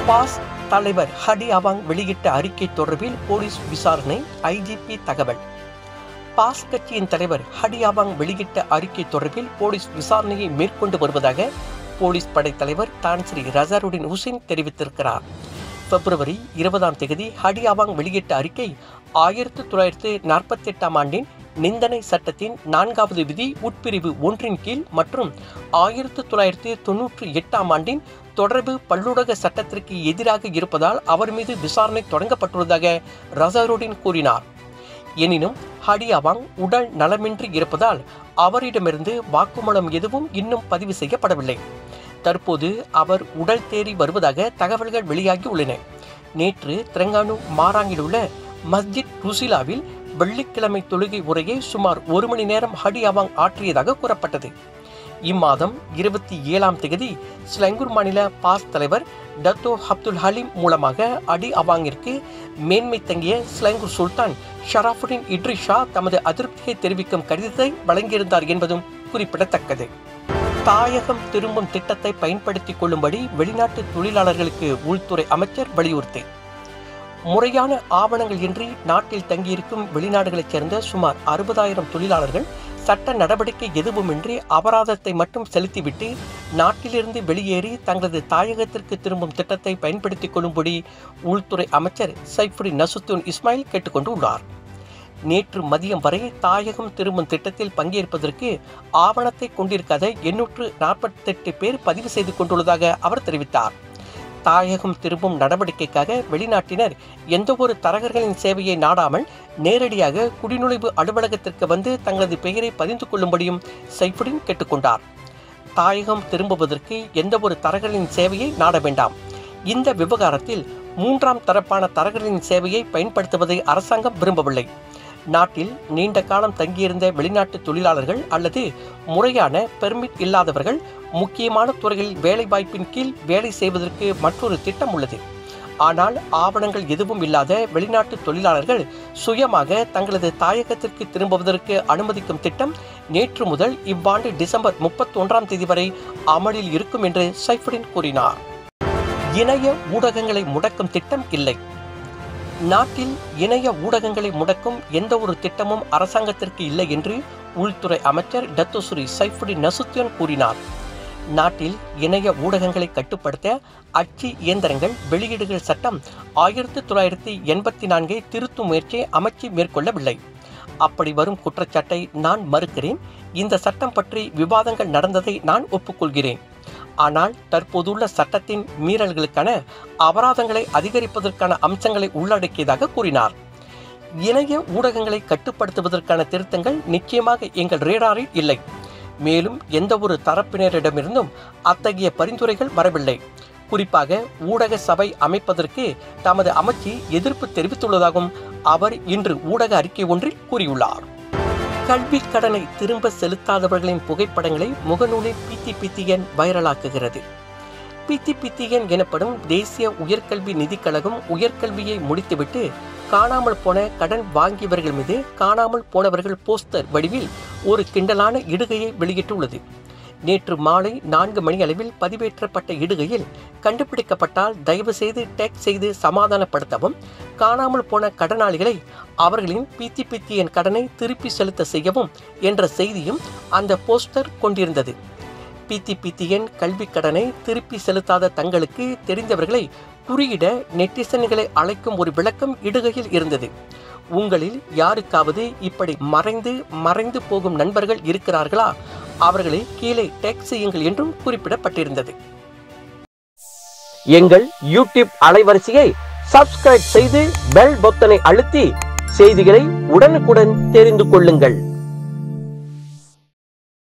Pass தலைவர் ஹடி among வெளியிட்ட அறிக்கை தொடர்பில் போலீஸ் விசாரணை. ஐஜிபி தகவல். பாஸ் கட்சியின் தலைவர் ஹடி அவாங் வெளியிட்ட அறிக்கை தொடர்பில் போலீஸ் விசாரணையை மேற்கொண்டு வருவதாக போலீஸ் படை தலைவர் தான் ஸ்ரீ ரசாருடின் ஹுசைன் தெரிவித்திருக்கிறார். பிப்ரவரி 20 ஹடி அவாங் வெளியிட்ட அறிக்கை 1948 ஆண்டின் நிந்தனை சட்டத்தின் 4வது விதி உட்பிரிவு 1 கீழ் மற்றும் 1998 ஆண்டின் தொடர்பு பல்லூடக சட்டத்திற்கு எதிராக இருப்பதால் அவர் மீது விசாரணை தொடங்கப்பட்டுள்ளதாக ரசாருடின் கூறினார். எனினும் ஹடி அவாங் உடல் நலமின்றி இருப்பதால் அவரிடமிருந்து வாக்குமூலம் எதுவும் இன்னும் பதிவு செய்யப்படவில்லை. தற்போது அவர் உடல் தேறி வருவதாக தகவல்கள் வெளியாகி உள்ளன. நேற்று திரங்கானு மாராங்கில் உள்ள மஸ்ஜித் ருசிலாவில் வெள்ளிக்கிழமை தொழுகை உரையை சுமார் 1 மணி நேரம் ஹடி அவாங் ஆற்றியதாக கூறப்பட்டது. இம்மாதம் 27 ஸ்லங்கூர் மாநில பாஸ் தலைவர் டத்தோ அப்துல் ஹலீம் மூலமாக ஹடி அவாங்கிற்கு மேன்மை தங்கிய ஸ்லங்கூர் சுல்தான் ஷராஃபுடின் இட்ரிஷா தமது அதிருப்தியை தெரிவிக்கும் கடிதத்தை வழங்கியிருந்தார் என்பதும் குறிப்பிடத்தக்கது. தாயகம் திரும்பும் திட்டத்தை பயன்படுத்திக் கொள்ளும்படி வெளிநாட்டு தொழிலாளர்களுக்கு உள்துறை அமைச்சர் வலியுறுத்தி. முறையான ஆவணங்கள் இன்றி நாட்டில் தங்கியிருக்கும் வெளிநாடுகளைச் சேர்ந்த சுமார் 60,000 தொழிலாளர்கள் சட்ட நடவடிக்கை எதுவுமின்றி அபராதத்தை மட்டும் செலுத்திவிட்டு நாட்டிலிருந்து வெளியேறி தங்களது தாயகத்திற்கு திரும்பும் திட்டத்தை பயன்படுத்திக் கொள்ளும்படி உள்துறை அமைச்சர் சைஃபுடின் நசுத்துன் இஸ்மாயில் கேட்டுக்கொண்டுள்ளார். நேற்று மதியம் வரை தாயகம் திரும்பும் திட்டத்தில் பங்கேற்பதற்கு ஆவணத்தை கொண்டிருக்காத 848 பேர் பதிவு செய்து கொண்டுள்ளதாக அவர் தெரிவித்தார். தாயகம் திரும்பும் நடவடிக்கைக்காக வெளிநாட்டினர் எந்தவொரு தரகர்களின் சேவையை நாடாமல் நேரடியாக குடிநுழைவு அலுவலகத்திற்கு வந்து தங்களது பெயரை பதிந்து கொள்ளும்படியும் சைஃபுடின் கேட்டுக்கொண்டார். தாயகம் திரும்புவதற்கு எந்தவொரு தரகர்களின் சேவையை நாட வேண்டாம். இந்த விவகாரத்தில் 3ஆம் தரப்பான தரகர்களின் சேவையை பயன்படுத்துவதை அரசாங்கம் விரும்பவில்லை. நாட்டில் நீண்ட காலம் தங்கியிருந்த வெளிநாட்டு தொழிலாளர்கள் அல்லது முறையான பெர்மிட் இல்லாதவர்கள் முக்கியமான துறைகளில் வேலைவாய்ப்பின் கீழ் வேலை செய்வதற்கு மற்றொரு திட்டம் உள்ளது. ஆனால் ஆவணங்கள் எதுவும் இல்லாத வெளிநாட்டு தொழிலாளர்கள் சுயமாக தங்களது தாயகத்திற்கு திரும்புவதற்கு அனுமதிக்கும் திட்டம் நேற்று முதல் இவ்வாண்டு டிசம்பர் 31 வரை அமலில் இருக்கும் என்று சைஃபுடின் கூறினார். இணைய ஊடகங்களை முடக்கும் திட்டம் இல்லை. நாட்டில் இணைய ஊடகங்களை முடக்கும் எந்த ஒரு திட்டமும் அரசாங்கத்திற்கு இல்லை என்று உள்துறை அமைச்சர் டத்தோ ஸ்ரீ சைஃபுடின் நசுத்தியன் கூறினார். நாட்டில் இணைய ஊடகங்களை கட்டுப்படுத்த அச்சு இயந்திரங்கள் வெளியீடுகள் சட்டம் 1984 திருத்தும் முயற்சியை அமைச்சு மேற்கொள்ளவில்லை. அப்படி வரும் குற்றச்சாட்டை நான் மறுக்கிறேன். இந்த சட்டம் பற்றி விவாதங்கள் நடந்ததை நான் ஒப்புக்கொள்கிறேன். ஆனால் தற்போதுள்ள சட்டத்தின் மீறல்களுக்கான அபராதங்களை அதிகரிப்பதற்கான அம்சங்களை உள்ளடக்கியதாக கூறினார். இணைய ஊடகங்களை கட்டுப்படுத்துவதற்கான திருத்தங்கள் நிச்சயமாக எங்கள் ரேடாரில் இல்லை. மேலும் எந்த ஒரு தரப்பினரிடமிருந்தும் அத்தகைய பரிந்துரைகள் வரவில்லை. குறிப்பாக ஊடக சபை அமைப்பதற்கு தமது அமைச்சு எதிர்ப்பு தெரிவித்துள்ளதாகவும் அவர் இன்று ஊடக அறிக்கை ஒன்றில் கூறியுள்ளார். கல்வி கடனை திரும்ப செலுத்தாதவர்களின் புகைப்படங்களை முகநூலில் PTPTN வைரலாக்குகிறது. PTPTN எனப்படும் தேசிய உயர்கல்வி நிதிக்கழகம் உயர்கல்வியை முடித்துவிட்டு காணாமல் போன கடன் வாங்கியவர்கள் மீது காணாமல் போனவர்கள் போஸ்டர் வடிவில் ஒரு கிண்டலான இடுகையை வெளியிட்டுள்ளது. நேற்று மாலை 4 மணி அளவில் பதிவேற்றப்பட்ட இடுகையில் கண்டுபிடிக்கப்பட்டால் தயவு செய்து டேக் செய்து சமாதானப்படுத்தவும், காணாமல் போன கடனாளிகளை அவர்களின் PTPTN கடனை திருப்பி செலுத்த செய்யவும் என்ற செய்தியும் அந்த போஸ்டர் கொண்டிருந்தது. PTPTN கல்வி கடனை திருப்பி செலுத்தாத தங்களுக்கு தெரிந்தவர்களை குறியிட நெட்டிசன்களை அழைக்கும் ஒரு விளக்கம் இடுகையில் இருந்தது. உங்களில் யாருக்காவது இப்படி மறைந்து போகும் நண்பர்கள் இருக்கிறார்களா? அவர்களை கீழே டேக் செய்யுங்கள் என்றும் குறிப்பிடப்பட்டிருந்தது. எங்கள் யூடியூப் அலைவரிசையை சப்ஸ்கிரைப் செய்து பெல் பொத்தனை அழுத்தி செய்திகளை உடனுக்குடன் தெரிந்து கொள்ளுங்கள்.